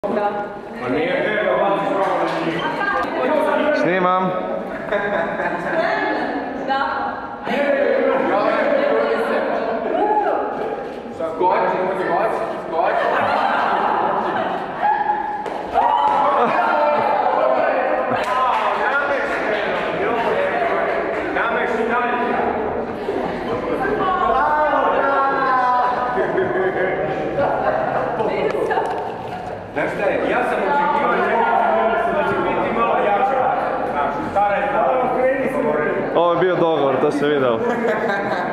Snimam. Znaš šta je, ja sam očekivao da će biti malo jača. Stara je znala. Ovo je bio dogovor, to se vidio.